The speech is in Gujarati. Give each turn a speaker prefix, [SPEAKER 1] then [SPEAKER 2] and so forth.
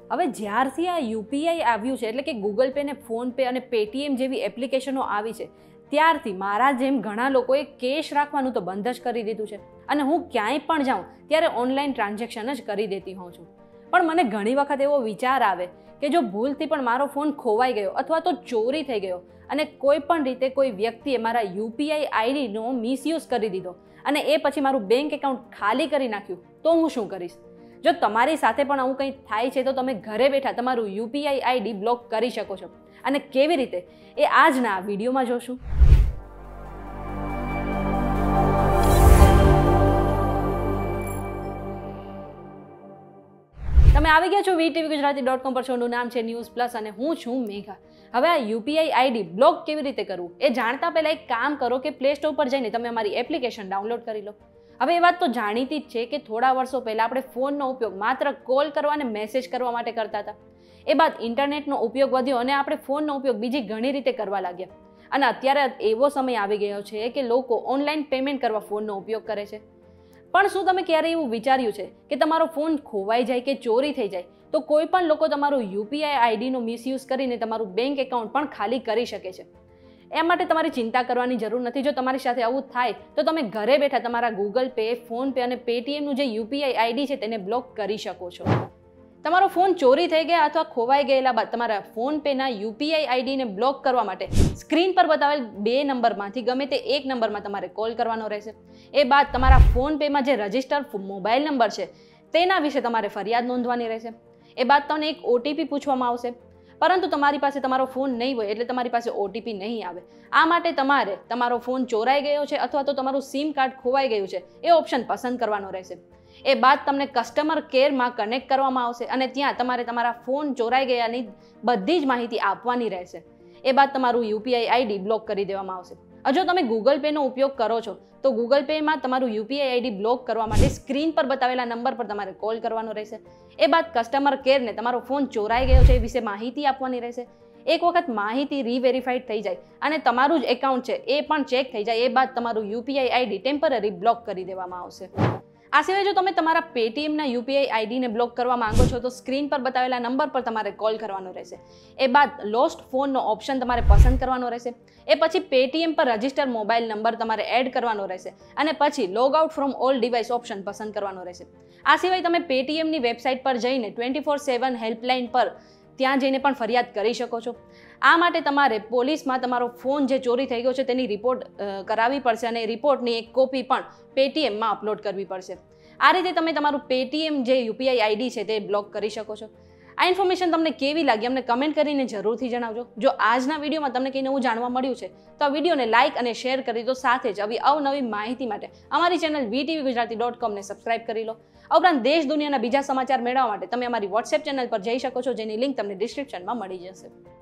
[SPEAKER 1] હવે જ્યારથી આ યુપીઆઈ આવ્યું છે, એટલે કે ગૂગલ પે ને ફોન પે અને પેટીએમ જેવી એપ્લિકેશનો આવી છે, ત્યારથી મારા જેમ ઘણા લોકોએ કેશ રાખવાનું તો બંધ જ કરી દીધું છે અને હું ક્યાંય પણ જાઉં ત્યારે ઓનલાઈન ટ્રાન્ઝેક્શન જ કરી દેતી હોઉં છું. પણ મને ઘણી વખત એવો વિચાર આવે કે જો ભૂલથી પણ મારો ફોન ખોવાઈ ગયો અથવા તો ચોરી થઈ ગયો અને કોઈ પણ રીતે કોઈ વ્યક્તિએ મારા યુપીઆઈ આઈડીનો મિસયુઝ કરી દીધો અને એ પછી મારું બેંક એકાઉન્ટ ખાલી કરી નાખ્યું, તો હું શું કરીશ? જો તમારી સાથે પણ આવું કંઈ થાય છે તો તમે ઘરે બેઠા તમારું યુપીઆઈ આઈડી બ્લોક કરી શકો છો. અને કેવી રીતે એ આજના વિડીયોમાં જોશું. તમે આવી ગયા છો VTVGujarati.com પર. શોનું નામ છે ન્યૂઝ પ્લસ અને હું છું મેઘા. હવે આ યુપીઆઈ આઈડી બ્લોક કેવી રીતે કરવું એ જાણતા પહેલા એક કામ કરો કે પ્લે સ્ટોર પર જઈને તમે અમારી એપ્લિકેશન ડાઉનલોડ કરી લો. હવે એ વાત તો જાણીતી જ છે કે થોડા વર્ષો પહેલાં આપણે ફોનનો ઉપયોગ માત્ર કોલ કરવા અને મેસેજ કરવા માટે કરતા હતા. એ બાદ ઇન્ટરનેટનો ઉપયોગ વધ્યો અને આપણે ફોનનો ઉપયોગ બીજી ઘણી રીતે કરવા લાગ્યા. અને અત્યારે એવો સમય આવી ગયો છે કે લોકો ઓનલાઈન પેમેન્ટ કરવા ફોનનો ઉપયોગ કરે છે. પણ શું તમે ક્યારેય એવું વિચાર્યું છે કે તમારો ફોન ખોવાઈ જાય કે ચોરી થઈ જાય તો કોઈ પણ લોકો તમારું યુપીઆઈ આઈડીનો મિસયુઝ કરીને તમારું બેંક એકાઉન્ટ પણ ખાલી કરી શકે છે? એ માટે તમારી ચિંતા કરવાની જરૂર નથી. જો તમારી સાથે આવું થાય તો તમે ઘરે બેઠા તમારા ગૂગલ પે, ફોન પે અને પેટીએમનું જે યુપીઆઈ આઈડી છે તેને બ્લોક કરી શકો છો. તમારો ફોન ચોરી થઈ ગયા અથવા ખોવાઈ ગયેલા બાદ તમારા ફોન પેના યુપીઆઈ આઈડીને બ્લોક કરવા માટે સ્ક્રીન પર બતાવેલ 2 નંબરમાંથી ગમે તે એક નંબરમાં તમારે કોલ કરવાનો રહેશે. એ બાદ તમારા ફોન પેમાં જે રજિસ્ટર્ડ મોબાઈલ નંબર છે તેના વિશે તમારે ફરિયાદ નોંધવાની રહેશે. એ બાદ તમને એક ઓટીપી પૂછવામાં આવશે, પરંતુ તમારી પાસે તમારો ફોન નહીં હોય એટલે તમારી પાસે ઓટીપી નહીં આવે. આ માટે તમારે તમારો ફોન ચોરાઈ ગયો છે અથવા તો તમારું સિમ કાર્ડ ખોવાઈ ગયું છે એ ઓપ્શન પસંદ કરવાનો રહેશે. એ બાદ તમને કસ્ટમર કેરમાં કનેક્ટ કરવામાં આવશે અને ત્યાં તમારે તમારા ફોન ચોરાઈ ગયાની બધી જ માહિતી આપવાની રહેશે. એ બાદ તમારું યુપીઆઈ આઈડી બ્લોક કરી દેવામાં આવશે. જો તમે ગૂગલ પેનો ઉપયોગ કરો છો તો ગૂગલ પેમાં તમારું યુપીઆઈ આઈડી બ્લોક કરવા માટે સ્ક્રીન પર બતાવેલા નંબર પર તમારે કોલ કરવાનો રહેશે. એ બાદ કસ્ટમર કેરને તમારો ફોન ચોરાઈ ગયો છે એ વિશે માહિતી આપવાની રહેશે. એક વખત માહિતી રીવેરીફાઈડ થઈ જાય અને તમારું જ એકાઉન્ટ છે એ પણ ચેક થઈ જાય, એ બાદ તમારું યુપીઆઈ આઈડી ટેમ્પરરી બ્લોક કરી દેવામાં આવશે. આ સિવાય જો તમે તમારા પેટીએમના યુપીઆઈ આઈડીને બ્લોક કરવા માંગો છો તો સ્ક્રીન પર બતાવેલા નંબર પર તમારે કોલ કરવાનો રહેશે. એ બાદ લોસ્ટ ફોનનો ઓપ્શન તમારે પસંદ કરવાનો રહેશે. એ પછી પેટીએમ પર રજિસ્ટર મોબાઈલ નંબર તમારે એડ કરવાનો રહેશે અને પછી log out from all device option પસંદ કરવાનો રહેશે. આ સિવાય તમે પેટીએમની વેબસાઇટ પર જઈને 24/7 હેલ્પલાઇન પર ત્યાં જઈને પણ ફરિયાદ કરી શકો છો. આ માટે તમારે પોલીસમાં તમારો ફોન જે ચોરી થઈ ગયો છે તેની રિપોર્ટ કરાવવી પડશે અને રિપોર્ટની એક કોપી પણ પેટીએમમાં અપલોડ કરવી પડશે. આ રીતે તમે તમારું પેટીએમ જે યુપીઆઈ આઈડી છે તે બ્લોક કરી શકો છો. આ ઇન્ફોર્મેશન તમને કેવી લાગી અમને કમેન્ટ કરીને જરૂરથી જણાવજો. જો આજના વિડીયોમાં તમને કંઈ નવું જાણવા મળ્યું છે તો આ વિડીયોને લાઇક અને શેર કરી દો. સાથે જ આવી અવનવી માહિતી માટે અમારી ચેનલ VTVGujarati.com ને સબસ્ક્રાઇબ કરી લો. ઉપરાંત દેશ દુનિયાના બીજા સમાચાર મેળવવા માટે તમે અમારી વોટ્સએપ ચેનલ પર જઈ શકો છો, જેની લિંક તમને ડિસ્ક્રિપ્શનમાં મળી જશે.